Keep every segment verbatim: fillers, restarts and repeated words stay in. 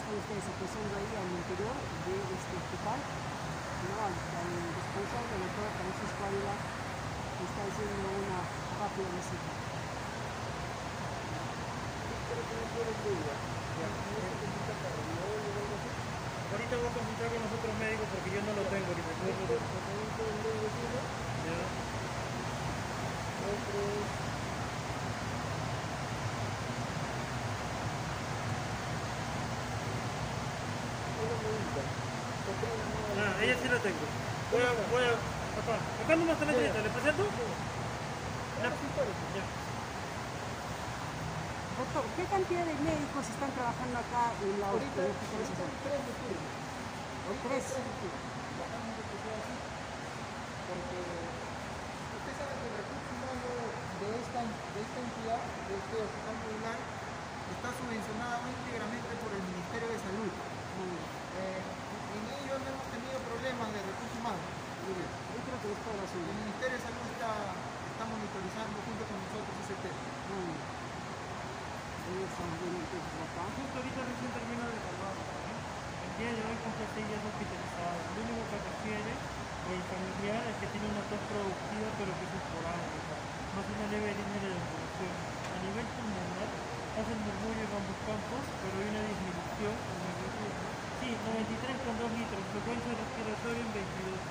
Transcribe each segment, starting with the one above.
están ustedes apreciando ahí al interior de este hospital, ¿no? Al, al responsable, el doctor Francisco Ávila, que está haciendo una rápida visita. Ahorita voy a consultar con los otros médicos porque yo no lo tengo ahorita. Ya. Ah, ella sí la tengo. Voy a, voy a, papá, acá nomás está la señorita, ¿le presento? Ya. Ya. Doctor, ¿qué cantidad de médicos están trabajando acá en la hospitalización? Tres de turno. Tres. Porque usted sabe que el recurso humano de esta, de esta entidad, de este hospital modular, está subvencionado íntegramente por el Ministerio de Salud. Eh, en ello no hemos tenido problemas de recursos humanos. Yo creo que es todo el asunto. El Ministerio de Salud está, está monitorizando junto con nosotros ese tema. Muy bien. Justo ahorita recién termino de evaluar, ¿no? El día de hoy con ya es hospitalizado. Lo único que requiere o el familiar es que tiene una tos productiva pero que es esporádica, o sea, más una leve línea de evolución. A nivel pulmonar hace el murmullo en ambos campos, pero hay una disminución. Sí, noventa y tres coma dos litros, frecuencia respiratoria en veintidós.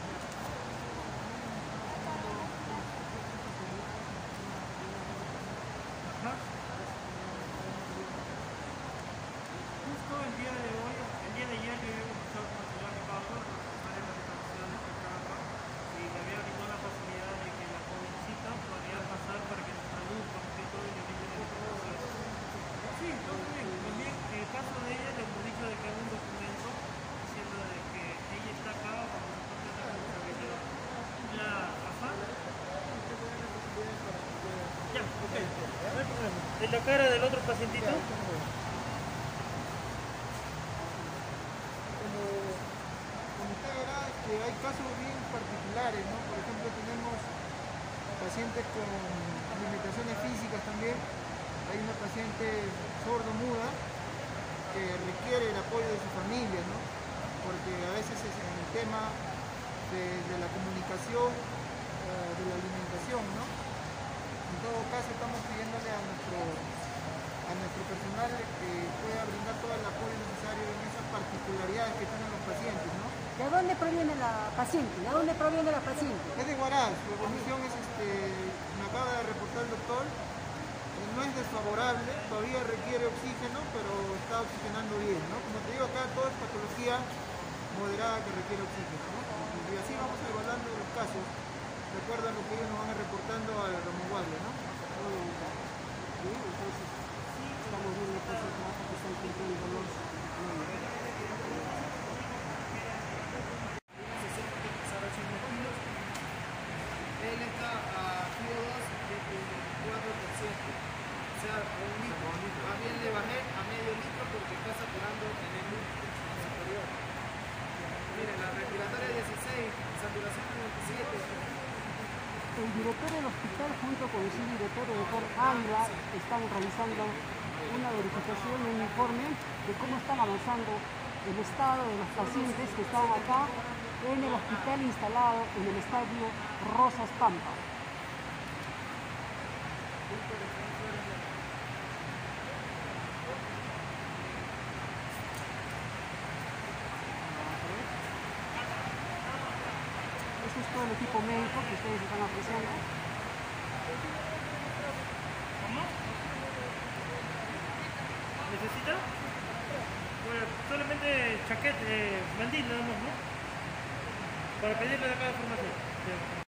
Ajá. Justo el día de hoy, el día de ayer yo había conversado con el señor Ricardo, el responsable de la reclamación de esta cama, y me había brindado la facilidad de que la jovencita podría pasar para que nos traduzca un poquito y le brinde la información. Sí, todo bien. También en el caso de ella le hemos dicho de que haga un documento diciendo de que ella está acá bajo su propia responsabilidad. La ajá. Ya, ok. No hay problema. ¿En la cara del otro pacientito? Como usted verá, que hay casos bien particulares, ¿no? Por ejemplo, tenemos pacientes con limitaciones físicas también. Hay una paciente sordo-muda que requiere el apoyo de su familia, ¿no? Porque a veces es en el tema de, de la comunicación, eh, de la alimentación, ¿no? En todo caso, estamos pidiéndole a nuestro, a nuestro personal que pueda brindar todo el apoyo necesario en esas particularidades que tienen los pacientes, ¿no? ¿De dónde proviene la paciente? ¿De dónde proviene la paciente? Es de Huaraz, su evolución es, este, me acaba de reportar el doctor, eh, no es desfavorable, todavía requiere oxígeno, pero está oxigenando bien, ¿no? Como te digo, acá todo es patología moderada que requiere oxígeno, ¿no? Y así vamos evaluando los casos, recuerda lo que ellos nos van reportando a la Romoguardia, ¿no? Bien, entonces, sí, estamos viendo pues el trabajo que están cumpliendo los médicos. Él está a Q dos de cuatro por ciento. O sea, un litro. Más bien le bajé a medio litro porque está saturando en el litro superior. Miren, la respiratoria dieciséis, saturación noventa y siete. El director del hospital junto con el subdirector, el doctor Ávila, están realizando una verificación, un informe de cómo están avanzando el estado de los pacientes que están acá en el hospital instalado en el estadio Rosas Pampa. Ese es todo el equipo médico que ustedes están apreciando. ¿Cómo? ¿Necesita? Bueno, solamente chaquete, eh, mandil nada más, ¿no? Para pedirle de acá información.